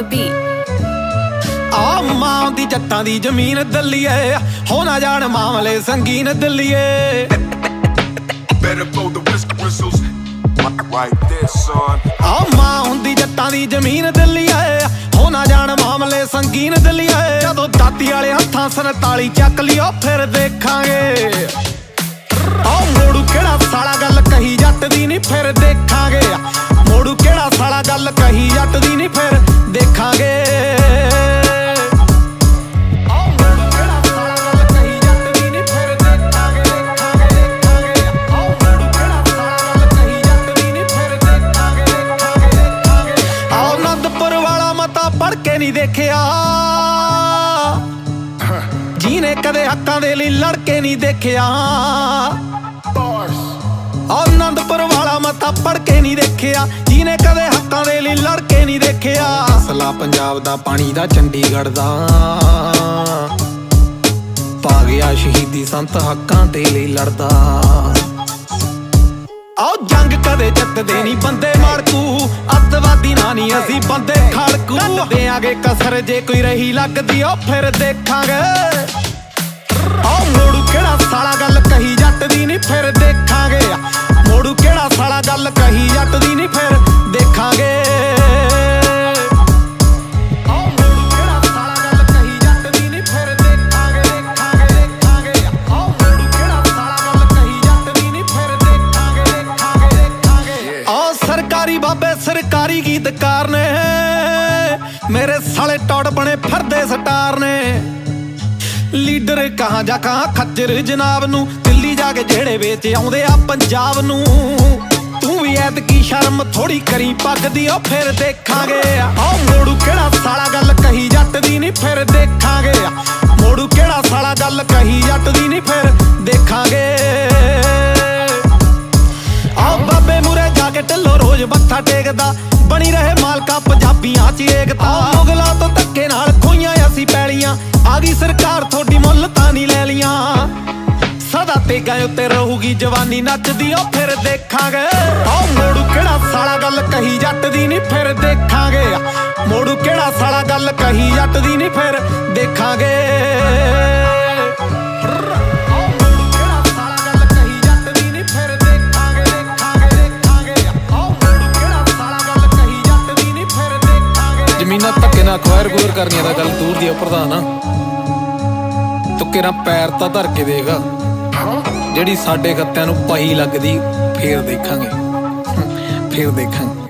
the beat. ਆ ਮਾਂ ਦੀ ਜੱਟਾਂ ਦੀ ਜ਼ਮੀਨ ਦਿੱਲੀਏ, ਹੋ ਨਾ ਜਾਣ ਮਾਮਲੇ ਸੰਗੀਨ ਦਿੱਲੀਏ। ਆ ਮਾਂ ਹੁੰਦੀ ਜੱਟਾਂ ਦੀ ਜ਼ਮੀਨ ਦਿੱਲੀਏ, ਹੋ ਨਾ ਜਾਣ ਮਾਮਲੇ ਸੰਗੀਨ ਦਿੱਲੀਏ। ਜਦੋਂ ਦਾਤੀ ਵਾਲੇ ਹੱਥਾਂ 47 ਚੱਕ ਲਿਓ ਫਿਰ ਦੇਖਾਂਗੇ। ਆ ਮੋੜੂ ਕਿਹੜਾ ਸਾਲਾ ਗੱਲ ਕਹੀ ਜੱਟ ਦੀ ਨੀ ਫਿਰ ਦੇਖਾਂਗੇ। ਮੋੜੂ ਕਿਹੜਾ ਸਾਲਾ ਗੱਲ ਕਹੀ ਜੱਟ ਦੀ ਨੀ ਫਿਰ ਦੇਖਾਂਗੇ। ਪੜ ਕੇ ਨਹੀਂ ਦੇਖਿਆ ਜਿਹਨੇ ਕਦੇ ਹੱਕਾਂ ਦੇ ਲਈ ਲੜ ਕੇ ਨਹੀਂ ਦੇਖਿਆ। ਆਨੰਦਪੁਰ ਵਾਲਾ ਮਤਾ ਪੜ ਕੇ ਨਹੀਂ ਦੇਖਿਆ ਜਿਹਨੇ ਕਦੇ ਹੱਕਾਂ ਦੇ ਲਈ ਲੜ ਕੇ ਨਹੀਂ ਦੇਖਿਆ। ਅਸਲਾ ਪੰਜਾਬ ਦਾ ਪਾਣੀ ਦਾ ਚੰਡੀਗੜ੍ਹ ਦਾ ਪਾ ਗਿਆ ਸ਼ਹੀਦੀ ਸੰਤ ਹੱਕਾਂ ਦੇ ਲਈ ਲੜਦਾ। ਆਓ ਜੰਗ ਕਦੇ ਜਿੱਤਦੇ ਨਹੀਂ ਬੰਦੇ ਮਾੜਕੂ, ਅੱਤਵਾਦੀ ਨਾ ਨਹੀਂ ਅਸੀਂ ਬੰਦੇ ਖੜਕੂ। ਦੇਾਂਗੇ ਕਸਰ ਜੇ ਕੋਈ ਰਹੀ ਲੱਗਦੀ ਉਹ ਫਿਰ ਦੇਖਾਂਗੇ। ਆਓ ਮੋੜੂ ਕਿਹੜਾ ਸਾਲਾ ਗੱਲ ਕਹੀ ਜੱਟ ਦੀ ਨਹੀਂ ਫਿਰ ਦੇਖਾਂਗੇ। ਮੋੜੂ ਕਿਹੜਾ ਸਾਲਾ ਗੱਲ ਕਹੀ ਜੱਟ ਦੀ ਨਹੀਂ ਫਿਰ ਦੇਖਾਂਗੇ। ਸਰਕਾਰੀ ਬਾਬੇ ਸਰਕਾਰੀ ਗੀਤਕਾਰ ਨੇ, ਮੇਰੇ ਸਾਲੇ ਟੌੜ ਬਣੇ ਫਿਰਦੇ ਸਟਾਰ ਨੇ। ਲੀਡਰ ਕਹਾਂ ਜਾ ਕਹਾਂ ਖੱਜਰ ਜਨਾਬ ਨੂੰ, ਦਿੱਲੀ ਜਾ ਕੇ ਜਿਹੜੇ ਵੇਚ ਆਉਂਦੇ ਆ ਪੰਜਾਬ ਨੂੰ। ਤੂੰ ਵੀ ਐਤਕੀ ਸ਼ਰਮ ਥੋੜੀ ਕਰੀ ਪੱਗ ਦੀ ਉਹ ਫਿਰ ਦੇਖਾਂਗੇ। ਆਹ ਮੋੜੂ ਕਿਹੜਾ ਸਾਲਾ ਗੱਲ ਕਹੀ ਜੱਟ ਦੀ ਨੀ ਫਿਰ ਦੇਖਾਂਗੇ। ਮੋੜੂ ਕਿਹੜਾ ਸਾਲਾ ਗੱਲ ਕਹੀ ਜੱਟ ਦੀ ਨੀ ਫਿਰ ਦੇਖਾਂਗੇ। ਆਹ ਬਾਬੇ ਮੂਰੇ ਜਾ ਕੇ ਢਿੱਲੋਂ ਰੋਜ਼ ਮੱਥਾ ਟੇਕਦਾ, ਬਣੀ ਰਹੇ ਮਾਲਕਾ ਪੰਜਾਬੀਆਂ 'ਚ ਏਕਤਾ। ਮੁਗਲਾਂ ਤੋਂ ਧੱਕੇ ਨਾਲ ਖੋਈਆਂ ਅਸੀਂ ਪੈਲੀਆਂ, ਆ ਗਈ ਸਰਕਾਰ ਤੁਹਾਡੀ ਮੁੱਲ ਤਾਂ ਨਹੀਂ ਲੈ ਲੀਆਂ। ਸਦਾ ਤੇਗਾਂ ਉੱਤੇ ਰਹੂਗੀ ਜਵਾਨੀ ਨੱਚਦੀ ਉਹ ਫਿਰ ਦੇਖਾਂਗੇ। ਆਹ ਮੋੜੂ ਕਿਹੜਾ ਸਾਲਾ ਗੱਲ ਕਹੀ ਜੱਟ ਦੀ ਨਹੀਂ ਫਿਰ ਦੇਖਾਂਗੇ। ਮੋੜੂ ਕਿਹੜਾ ਸਾਲਾ ਗੱਲ ਕਹੀ ਜੱਟ ਦੀ ਨਹੀਂ ਫਿਰ ਦੇਖਾਂਗੇ। ਜ਼ਮੀਨਾਂ ਧੱਕੇ ਨਾਲ ਅਖਵਾਇਰ ਗੁਜ਼ਰ ਕਰਨੀਆਂ ਦਾ ਗੱਲ ਦੂਰ ਦੀ ਪ੍ਰਧਾਨ। ਤੁੱਕੇ ਨਾਲ ਪੈਰ ਤਾਂ ਧਰ ਕੇ ਦੇਗਾ, ਜਿਹੜੀ ਸਾਡੇ ਖੱਤਿਆਂ ਨੂੰ ਪਹੀ ਲੱਗਦੀ ਫੇਰ ਦੇਖਾਂਗੇ।